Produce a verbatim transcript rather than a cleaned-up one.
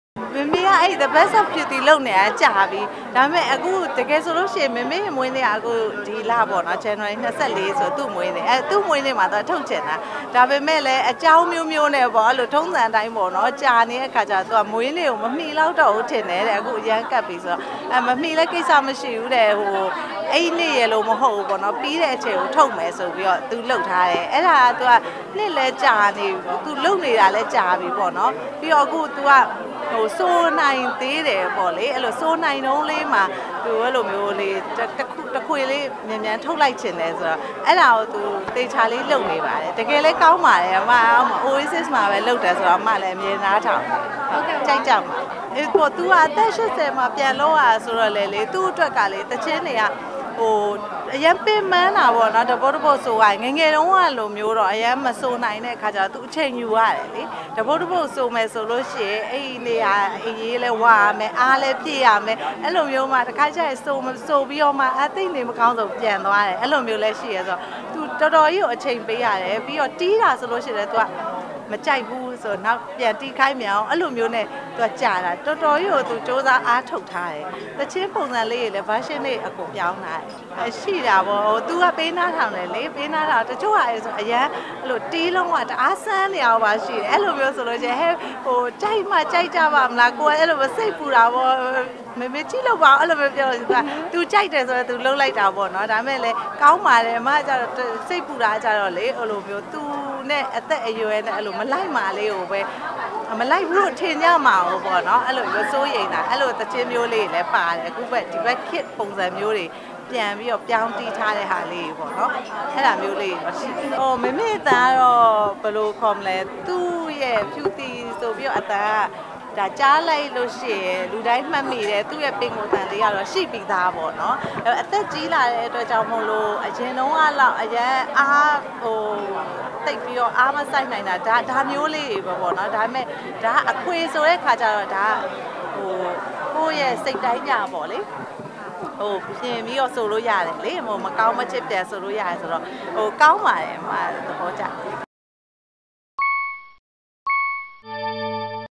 မမေကအဲ့ the best of beauty လုပ်နေတာကြာပြီဒါပေမဲ့အခုတကယ်ဆိုလို့ရှိရင်မမေမွေးနေ့ကအခုဒီလပေါ့နော် January နှစ်ဆယ့်လေးဆိုသူ့မွေးနေ့အဲသူ့မွေးနေ့မှာတော့ထုတ်ချင်တာဒါပေမဲ့လည်းအကြောင်းမျိုးမျိုးနဲ့ပေါ့အဲ့လိုထုံးစံတိုင်းပေါ့နော်ကြာနေတဲ့ခါကျတော့သူကမွေးနေ့ကိုမမီလောက်တော့ဘူးထင်တယ်တဲ့အခုအရန်ကပ်ပြီဆိုတော့အဲမမီလည်းကိစ္စမရှိဘူးတဲ့ဟိုအဲ့နေ့ရလို့မဟုတ်ဘူးပေါ့နော်ပြီးတဲ့အချိန်ကိုထုတ်မယ်ဆိုပြီးတော့သူလှုပ်ထားတယ်အဲ့ဒါကသူကနှစ်လဲကြာနေသူလှုပ်နေတာလဲကြာပြီပေါ့နော်ပြီးတော့အခု तू ကဟိုစိုးနိုင်သေးတယ်ပေါ့လေအဲ့လိုစိုးနိုင်တုံးလေးမှာသူအဲ့လိုမျိုးလေးတစ်ခုတစ်ခွေလေးမြန်မြန်ထုတ်လိုက်ချင်တယ်ဆိုတော့အဲ့ဒါကိုသူတေချာလေးလုပ်နေပါတယ်တကယ်လဲကောင်းပါတယ်အမအောင် Oasis မှာပဲလုပ်တယ်ဆိုတော့အမလည်းအမြင်နားထောင်ဟုတ်ကဲ့ကြိုက်ကြမှာအဲ့ပေါ့ तू ကအသက်၈၀မှာပြန်လို့ရဆိုတော့လေလေသူ့အတွက်ကလေတချင်းတွေကဟိုအရင်ပင်မန်းတာပေါ့နော်တဘောတဘောဆိုရငငယ်တုန်းကလိုမျိုးတော့အရင်မဆိုနိုင်တဲ့ခါကျတော့သူအချိန်ယူရတယ်လေတဘောတဘောဆိုမယ်ဆိုလို့ရှိရင်အဲ့ဒီနေရာအေးရေးလဲဝါရမယ်အားလဲပြည့်ရမယ်အဲ့လိုမျိုးမှတစ်ခါကျရင်ဆိုဆိုပြီးတော့မှအသိနေမကောင်းဆုံးပြန်သွားတယ်အဲ့လိုမျိုးလဲရှိရဆိုတော့သူတော်တော်ကြီးကိုအချိန်ပေးရတယ်ပြီးတော့တီးတာဆိုလို့ရှိရင်သူကမကြိုက်ဘူးဆိုတော့နောက်ပြန်တီးခိုင်းမြောင်အဲ့လိုမျိုးနဲ့သူကကြာတာတော်တော်ကြီးကိုသူစ조사အားထုတ်ထားတယ်တချင်းပုံစံလေးတွေလည်း version လေးအကုန်ပြောင်းလာတယ်အရှိတာပေါ့ဟို तू ကပေးနာထောင်တယ်လေပေးနာတာတချို့ဟာဆိုအရန်အဲ့လိုတီးလုံးကတအားဆန်းနေအောင်ပါရှိတယ်အဲ့လိုမျိုးဆိုလို့ချင်းဟဲဟိုကြိုက်မှကြိုက်ကြပါမလားကိုယ်အဲ့လိုမစိတ်ပူတာပေါ့မမေကြည့်လို့ပါအဲ့လိုမျိုးပြောသူက तू ကြိုက်တယ်ဆိုတော့ तू လှုပ်လိုက်တာပေါ့နော်ဒါပေမဲ့လည်းကောင်းပါတယ်အမကကျတော့စိတ်ပူတာကြတော့လေအဲ့လိုမျိုး तू နဲ့အသက်အရွယ်နဲ့အဲ့လိုမလိုက်မာလေးကိုပဲမလိုက်ဘူးလို့ထင်ကြမှာပေါ့နော်အဲ့လိုမျိုးစိုးရိမ်တာအဲ့လိုတချင်းမျိုးလေးလည်းပါတယ်အခုပဲဒီဘက် kit ပုံစံမျိုးတွေပြန်ပြီးတော့ပြောင်းတီးထားတဲ့ဟာလေးပေါ့နော်အဲ့ဒါမျိုးလေးမရှိဘူးဟိုမမေသားတော့ဘယ်လိုခေါ်မလဲသူ့ရဲ့ဖြူတီဆိုပြီးတော့အတန်းဒါကြားလိုက်လို့ရှိရင်လူတိုင်းမှတ်မိတယ်သူ့ရဲ့ပင်ကိုယ်တန်လေးကတော့ရှိပြီးသားပေါ့နော်အသက်ကြီးလာတဲ့အတွက်ကြောင့်မို့လို့အရင်တုန်းကတော့အရင်အားဟိုတိတ်ပြီးတော့အားမဆိုင်နိုင်တာဒါဒါမျိုးလေးတွေပဲပေါ့နော်ဒါပေမဲ့ဒါအခွေဆိုတဲ့ခါကျတော့ဒါဟိုကိုယ့်ရဲ့စိတ်တိုင်းညာပေါ့လေဟိုပြင်ပြီးတော့ဆိုလို့ရတယ်လေဟိုမကောင်းမချစ်ပြန်ဆိုလို့ရတယ်ဆိုတော့ဟိုကောင်းပါတယ်အမသဘောကျ